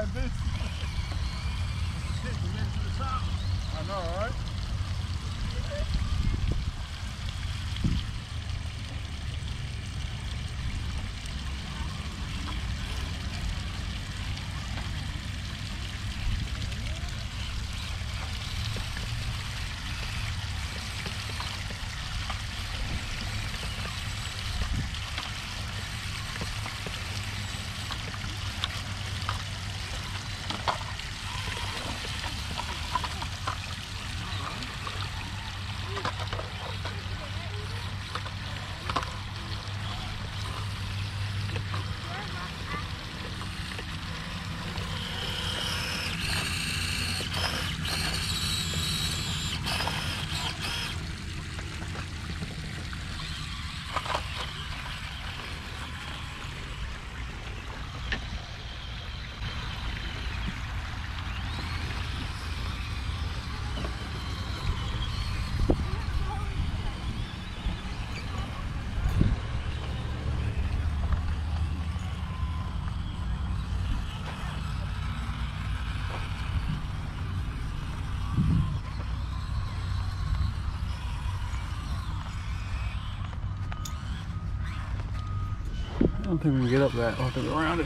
this. I know, right? I don't think we can get up that. I'll have to go around it.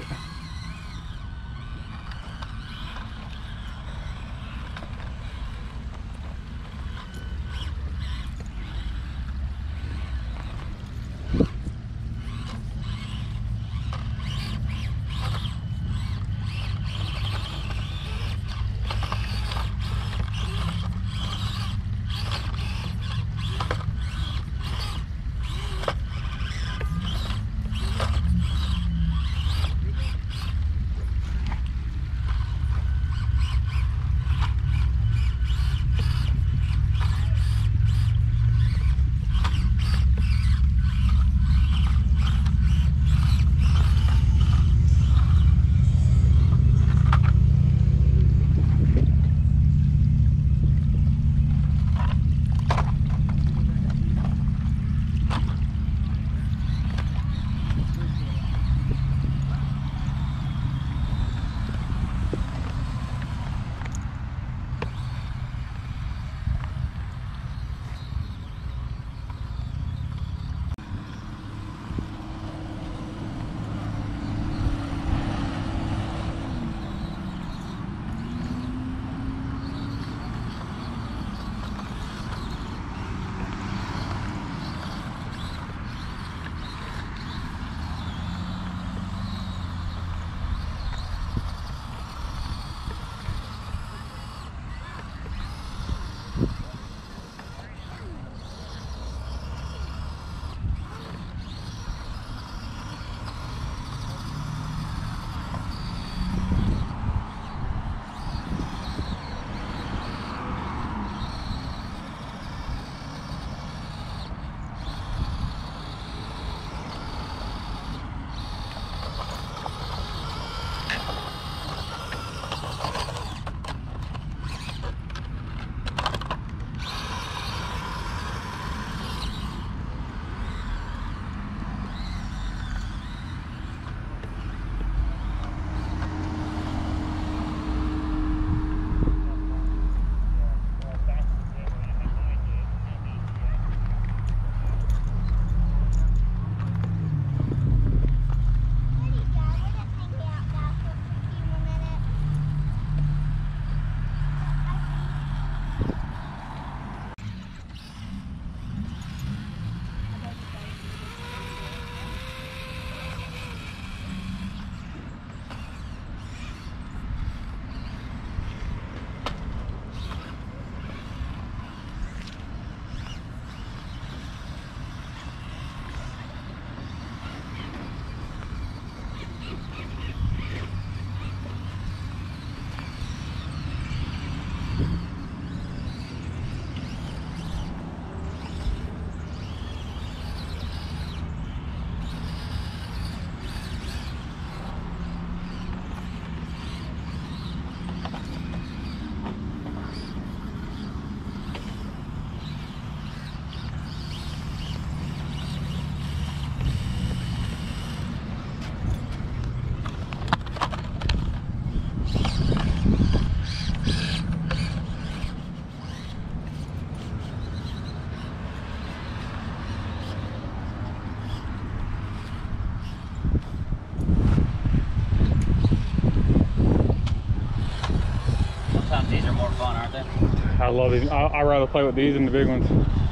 fun, aren't they? I love these. I'd rather play with these than the big ones.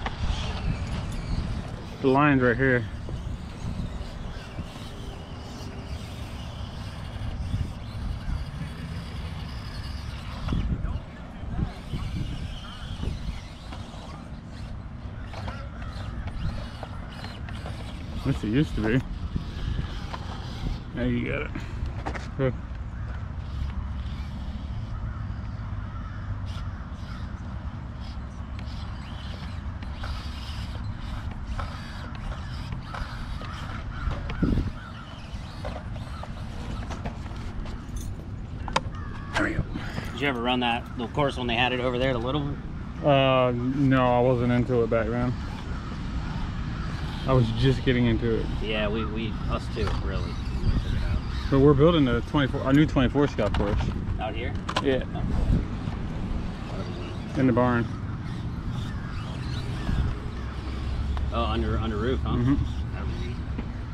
The line's right here. At least it used to be. Now you got it. Good. There we go. Did you ever run that little course when they had it over there, the little one? No, I wasn't into it back then. I was just getting into it. Yeah, us too, really. But we're building a new 24 Scout course. Out here? Yeah. Oh, cool. In the barn. Oh, under roof, huh? Mm-hmm. That would be neat.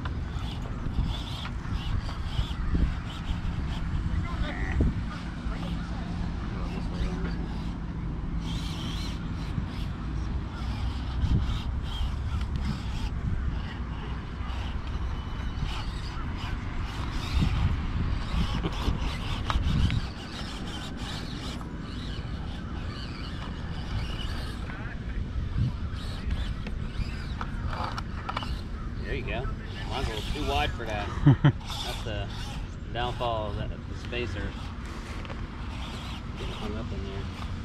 There you go. Mine's a little too wide for that. That's the downfall of the spacer. Getting hung up in there.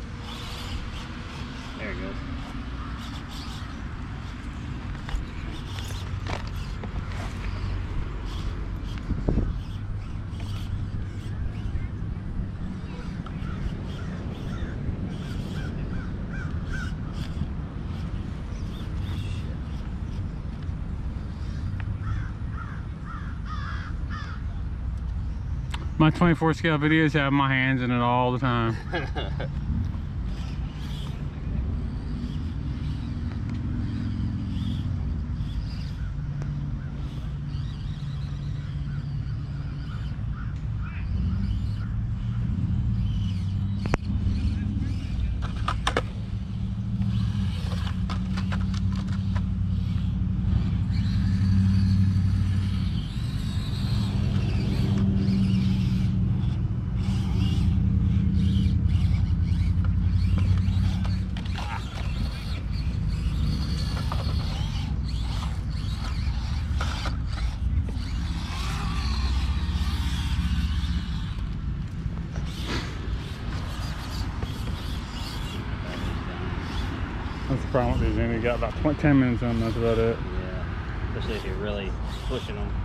There it goes. My 24 Scout videos have my hands in it all the time. That's the problem with these, and you got about 10 minutes on them, that's about it. Yeah, especially if you're really pushing them.